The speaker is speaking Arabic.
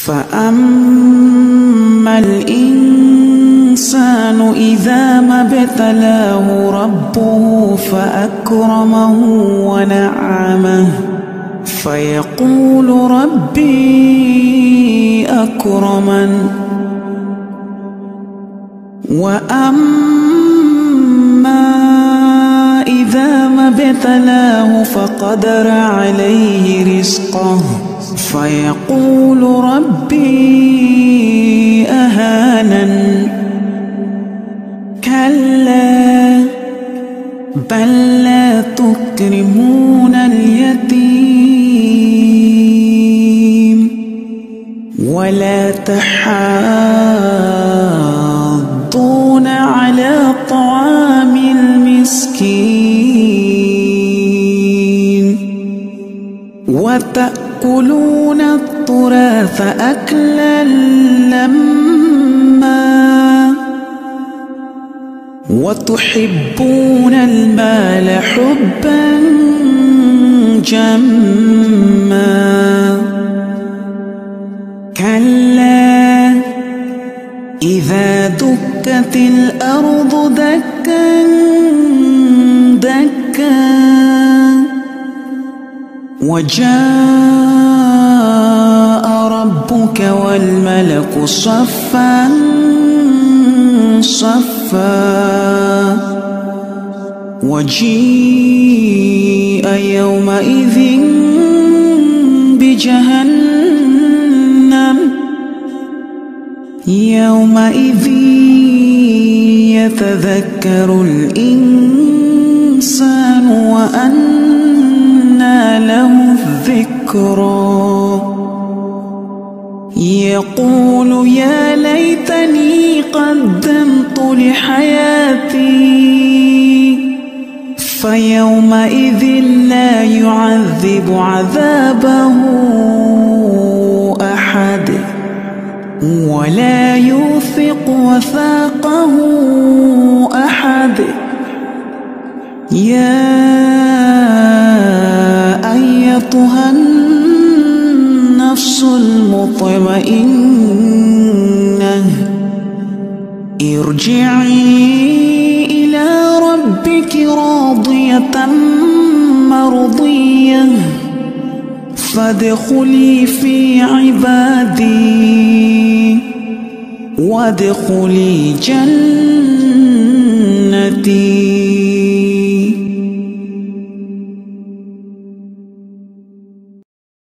فأما الإنسان إذا ما ابتلاه ربه فأكرمه ونعمه فيقول ربي أكرمن وأما إذا ما ابتلاه فقدر عليه رزقه فيقول ربي أهانن كلا بل لا تكرمون اليتيم ولا تحاضون على طعام المسكين وتأكلون التراث أكلا لما وتحبون المال حبا جما كلا إذا دكت الأرض دكا دكا وجاء ربك والملك صفا صفا وجيء يومئذ بجهنم يومئذ يتذكر الإنسان وأنى له الذكرى يقول يا ليتني قدمت لحياتي فيومئذ لا يعذب عذابه أحد ولا يوثق وثاقه أحد يا أيتها النفس المطمئنة ارجعي إلى ربك راضية مرضية فادخلي في عبادي وادخلي جنتي.